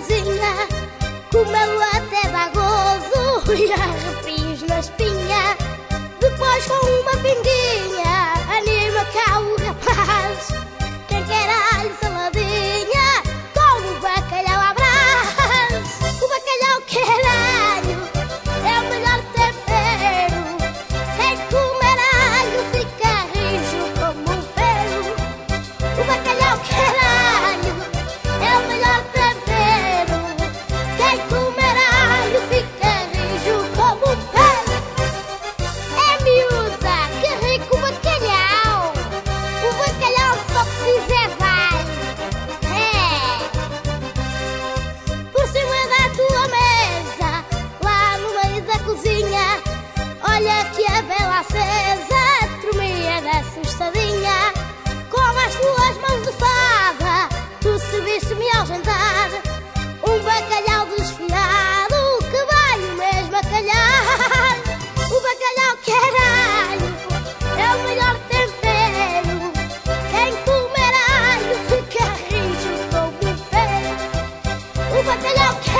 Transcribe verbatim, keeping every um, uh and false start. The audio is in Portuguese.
cozinha, comeu até dá gozo e arrepios na espinha. Depois com uma pinguinha anima cá o rapaz. Quem quer alho saladinha com o bacalhau à brás. O bacalhau quer alho, é o melhor tempero. Quem comer alho fica rijo como um pelo. O bacalhau quer alho, é o melhor tempero. Quem comer alho fica rijo como um pelo. É miúda, que rico bacalhau. O bacalhau só precisa é de alho. É. Por cima da tua mesa, lá no meio da cozinha, olha que a vela acesa tremia da assustadinha. Com as tuas mãos de fada, tu serviste-me ao jantar um bacalhau desfiado que vai o mesmo a calhar. O bacalhau quer alho, é o melhor tempero. Quem comer alho fica rijo como um pelo. O bacalhau quer